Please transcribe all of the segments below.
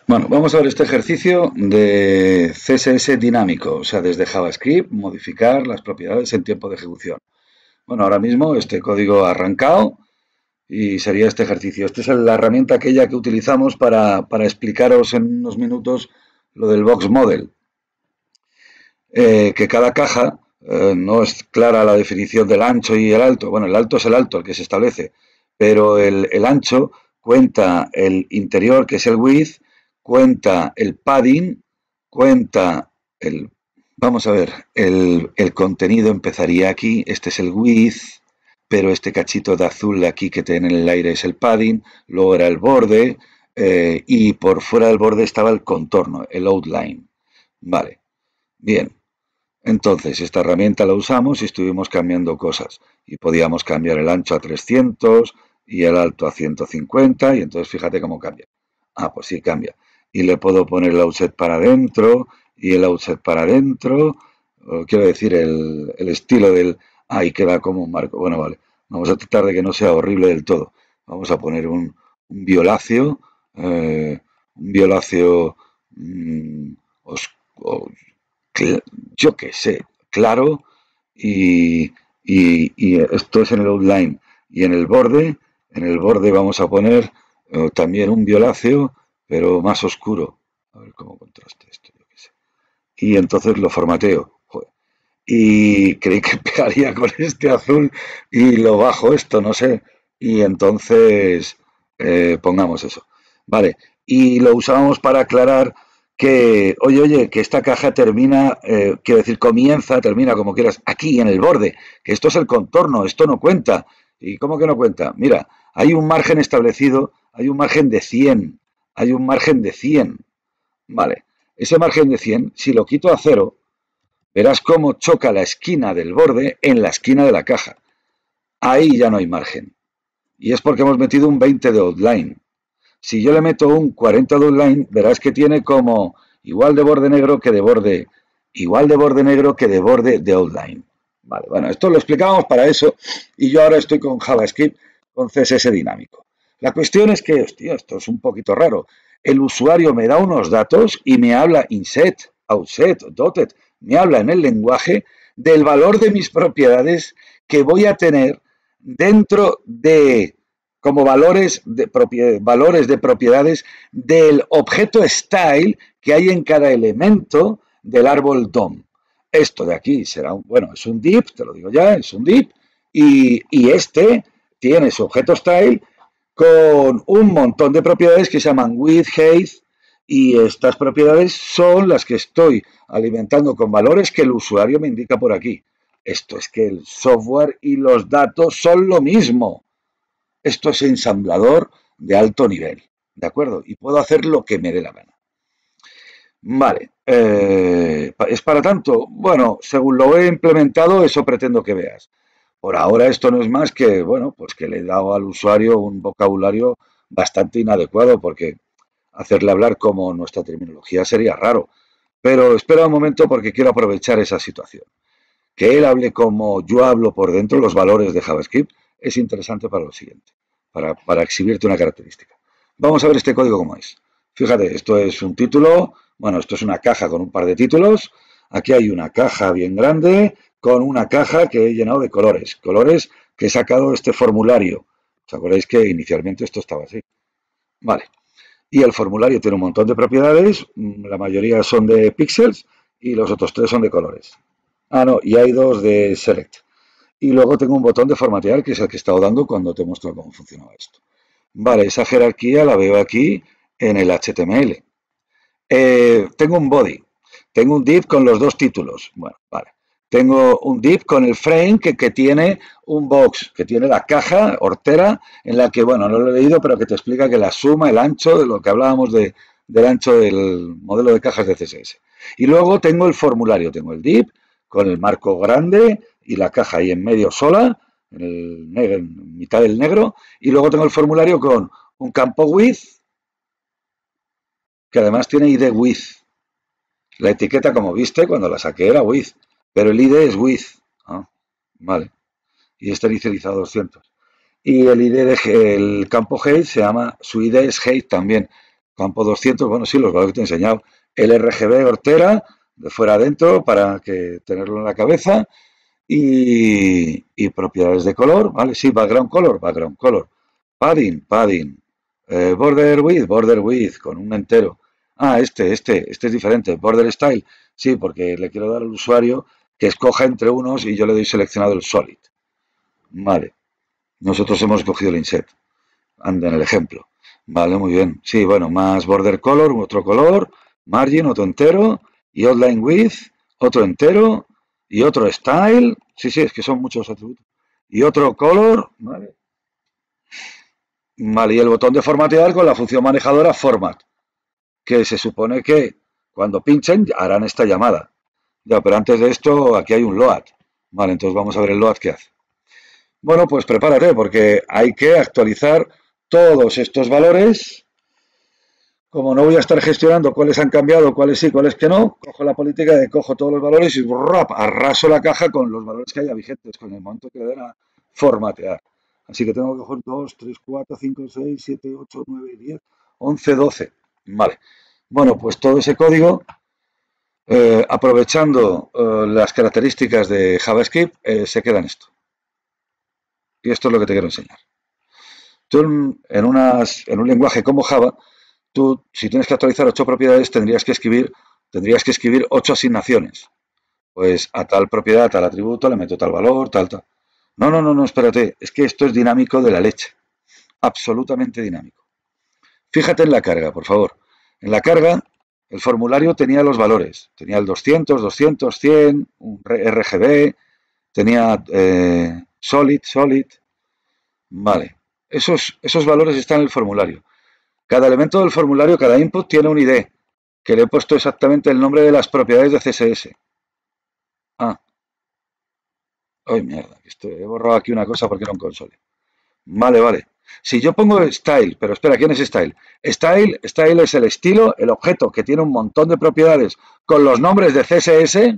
Bueno, vamos a ver este ejercicio de CSS dinámico, o sea, desde JavaScript, modificar las propiedades en tiempo de ejecución. Bueno, ahora mismo este código ha arrancado y sería este ejercicio. Esta es la herramienta aquella que utilizamos para explicaros en unos minutos lo del box model. Que cada caja no es clara la definición del ancho y el alto. Bueno, el alto es el alto, el que se establece, pero el ancho cuenta el interior, que es el width, cuenta el padding, cuenta el... Vamos a ver, el contenido empezaría aquí, este es el width, pero este cachito de azul de aquí que tiene en el aire es el padding, luego era el borde, y por fuera del borde estaba el contorno, el outline. Vale, bien. Entonces, esta herramienta la usamos y estuvimos cambiando cosas. Y podíamos cambiar el ancho a 300 y el alto a 150 y entonces fíjate cómo cambia. Ah, pues sí, cambia. Y le puedo poner el offset para adentro y el offset para adentro. Quiero decir, el estilo del... Ahí queda como un marco. Bueno, vale. Vamos a tratar de que no sea horrible del todo. Vamos a poner un violáceo. Un violáceo oscuro, yo qué sé, claro, y esto es en el outline. Y en el borde vamos a poner también un violáceo, pero más oscuro. A ver cómo contraste esto, yo qué sé. Y entonces lo formateo. Joder. Y creí que pegaría con este azul y lo bajo esto, no sé. Y entonces pongamos eso. Vale. Y lo usábamos para aclarar que, oye, que esta caja termina, quiero decir, comienza, termina, como quieras, aquí en el borde, que esto es el contorno, esto no cuenta. ¿Y cómo que no cuenta? Mira, hay un margen establecido, hay un margen de 100, hay un margen de 100. Vale, ese margen de 100, si lo quito a cero, verás cómo choca la esquina del borde en la esquina de la caja. Ahí ya no hay margen. Y es porque hemos metido un 20 de outline. Si yo le meto un 40 de outline, verás que tiene como igual de borde negro que de borde, igual de borde negro que de borde de outline. Vale, bueno, esto lo explicábamos para eso y yo ahora estoy con JavaScript, con CSS dinámico. La cuestión es que, hostia, esto es un poquito raro. El usuario me da unos datos y me habla inset, outset, dotted, me habla en el lenguaje del valor de mis propiedades que voy a tener dentro de como valores de propiedades del objeto style que hay en cada elemento del árbol DOM. Esto de aquí será bueno, es un div, te lo digo ya, es un div, y este tiene su objeto style con un montón de propiedades que se llaman width, height, y estas propiedades son las que estoy alimentando con valores que el usuario me indica por aquí. Esto es que el software y los datos son lo mismo. Esto es ensamblador de alto nivel, ¿de acuerdo? Y puedo hacer lo que me dé la gana. Vale, ¿es para tanto? Bueno, según lo he implementado, eso pretendo que veas. Por ahora esto no es más que, bueno, pues que le he dado al usuario un vocabulario bastante inadecuado, porque hacerle hablar como nuestra terminología sería raro. Pero espera un momento porque quiero aprovechar esa situación. Que él hable como yo hablo por dentro, los valores de JavaScript, es interesante para lo siguiente, para exhibirte una característica. Vamos a ver este código cómo es. Fíjate, esto es un título, bueno, esto es una caja con un par de títulos. Aquí hay una caja bien grande con una caja que he llenado de colores, colores que he sacado este formulario. ¿Os acordáis que inicialmente esto estaba así? Vale. Y el formulario tiene un montón de propiedades, la mayoría son de píxeles y los otros tres son de colores. Ah, no, y hay dos de select. Y luego tengo un botón de formatear, que es el que he estado dando cuando te muestro cómo funcionaba esto. Vale, esa jerarquía la veo aquí en el HTML. Tengo un body, tengo un div con los dos títulos. Bueno, vale. Tengo un div con el frame que tiene un box, que tiene la caja hortera en la que, bueno, no lo he leído, pero que te explica que la suma, el ancho, de lo que hablábamos del ancho del modelo de cajas de CSS. Y luego tengo el formulario, tengo el div con el marco grande y la caja ahí en medio sola, en mitad del negro, y luego tengo el formulario con un campo width, que además tiene ID width. La etiqueta, como viste, cuando la saqué era width, pero el ID es width. Ah, vale. Y está inicializado 200. Y el ID el campo height se llama, su ID es height también. Campo 200, bueno, sí, los valores que te he enseñado. El RGB Hortera, de fuera adentro, para que tenerlo en la cabeza. Y propiedades de color, ¿vale? Sí, background color, background color. Padding, padding. Border width, con un entero. Ah, este es diferente. Border style, sí, porque le quiero dar al usuario que escoja entre unos y yo le doy seleccionado el solid. Vale. Nosotros hemos escogido el inset. Anda en el ejemplo. Vale, muy bien. Sí, bueno, más border color, otro color, margin, otro entero, y outline width, otro entero, y otro style. Sí, sí, es que son muchos atributos. Y otro color, ¿vale? Vale, y el botón de formatear con la función manejadora format, que se supone que cuando pinchen harán esta llamada. Ya, pero antes de esto, aquí hay un load. Vale, entonces vamos a ver el load que hace. Bueno, pues prepárate porque hay que actualizar todos estos valores. Como no voy a estar gestionando cuáles han cambiado, cuáles sí, cuáles que no, cojo la política de cojo todos los valores y ¡rap! Arraso la caja con los valores que haya vigentes, con el momento que le den a formatear. Así que tengo que coger 2, 3, 4, 5, 6, 7, 8, 9, 10, 11, 12. Vale. Bueno, pues todo ese código, aprovechando las características de JavaScript, se queda en esto. Y esto es lo que te quiero enseñar. Tú en un lenguaje como Java, tú, si tienes que actualizar 8 propiedades, tendrías que escribir 8 asignaciones. Pues a tal propiedad, tal atributo, le meto tal valor, tal, tal. No, no, no, no, espérate. Es que esto es dinámico de la leche. Absolutamente dinámico. Fíjate en la carga, por favor. En la carga, el formulario tenía los valores. Tenía el 200, 200, 100, un RGB, tenía solid. Vale. Esos valores están en el formulario. Cada elemento del formulario, cada input tiene un ID, que le he puesto exactamente el nombre de las propiedades de CSS. Ah, ay mierda, he borrado aquí una cosa porque era un console. Vale, vale. Si yo pongo style, pero espera, ¿quién es style? Style es el estilo, el objeto que tiene un montón de propiedades con los nombres de CSS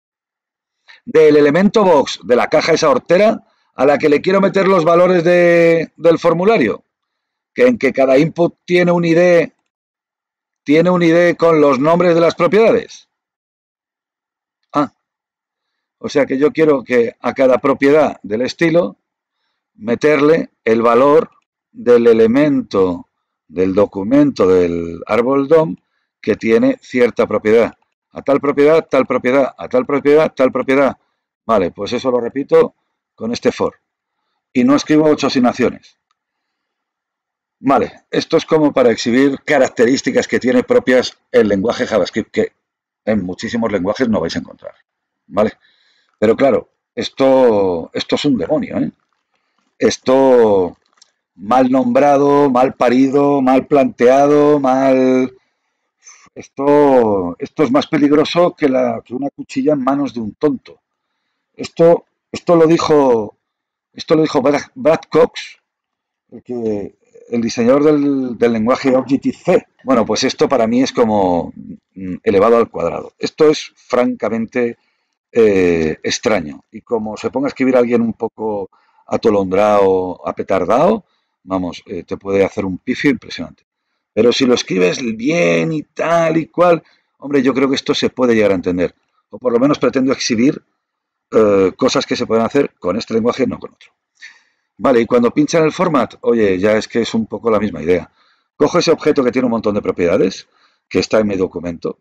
del elemento box de la caja esa hortera a la que le quiero meter los valores del formulario, que en que cada input tiene un ID con los nombres de las propiedades. Ah, o sea que yo quiero que a cada propiedad del estilo meterle el valor del elemento del documento del árbol DOM que tiene cierta propiedad. A tal propiedad, tal propiedad, a tal propiedad, tal propiedad. Vale, pues eso lo repito con este for. Y no escribo 8 asignaciones. Vale, esto es como para exhibir características que tiene propias el lenguaje JavaScript, que en muchísimos lenguajes no vais a encontrar. ¿Vale? Pero claro, esto es un demonio, ¿eh? Esto mal nombrado, mal parido, mal planteado, Esto es más peligroso que una cuchilla en manos de un tonto. Esto, esto lo dijo, esto lo dijo Brad Cox, el diseñador del lenguaje Objective-C. Bueno, pues esto para mí es como elevado al cuadrado. Esto es francamente extraño. Y como se ponga a escribir a alguien un poco atolondrado, apetardado, vamos, te puede hacer un pifio impresionante. Pero si lo escribes bien y tal y cual, hombre, yo creo que esto se puede llegar a entender. O por lo menos pretendo exhibir cosas que se pueden hacer con este lenguaje, no con otro. Vale, y cuando pincha en el format, oye, ya es que es un poco la misma idea. Cojo ese objeto que tiene un montón de propiedades, que está en mi documento,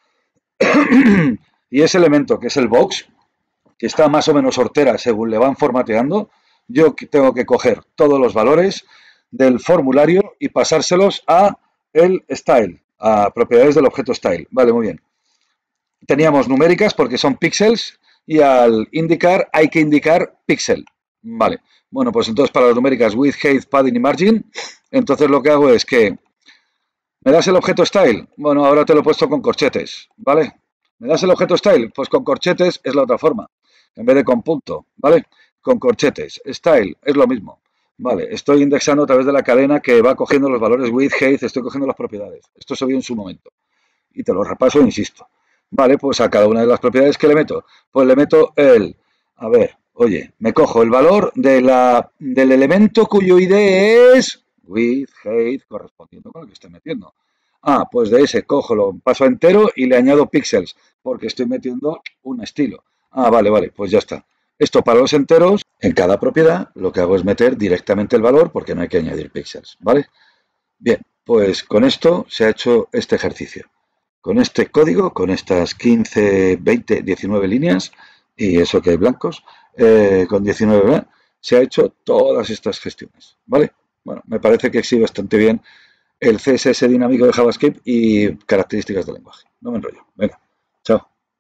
y ese elemento, que es el box, que está más o menos hortera según le van formateando, yo tengo que coger todos los valores del formulario y pasárselos a el style, a propiedades del objeto style. Vale, muy bien. Teníamos numéricas porque son píxeles y al indicar hay que indicar píxel. Vale. Bueno, pues entonces para las numéricas width, height, padding y margin, entonces lo que hago es que ¿me das el objeto style? Bueno, ahora te lo he puesto con corchetes, ¿vale? ¿Me das el objeto style? Pues con corchetes es la otra forma, en vez de con punto, ¿vale? Con corchetes. Style es lo mismo. Vale, estoy indexando a través de la cadena que va cogiendo los valores width, height, estoy cogiendo las propiedades. Esto se vio en su momento. Y te lo repaso e insisto. Vale, pues a cada una de las propiedades que le meto, pues le meto a ver, oye, me cojo el valor del elemento cuyo ID es width, height, correspondiendo con lo que estoy metiendo. Ah, pues de ese cojo, lo paso a entero y le añado píxeles, porque estoy metiendo un estilo. Ah, vale, vale, pues ya está. Esto para los enteros, en cada propiedad, lo que hago es meter directamente el valor porque no hay que añadir píxeles, ¿vale? Bien, pues con esto se ha hecho este ejercicio. Con este código, con estas 15, 20, 19 líneas y eso que hay blancos, con 19, ¿verdad? Se ha hecho todas estas gestiones, ¿vale? Bueno, me parece que exhibe bastante bien el CSS dinámico de JavaScript y características del lenguaje. No me enrollo. Venga.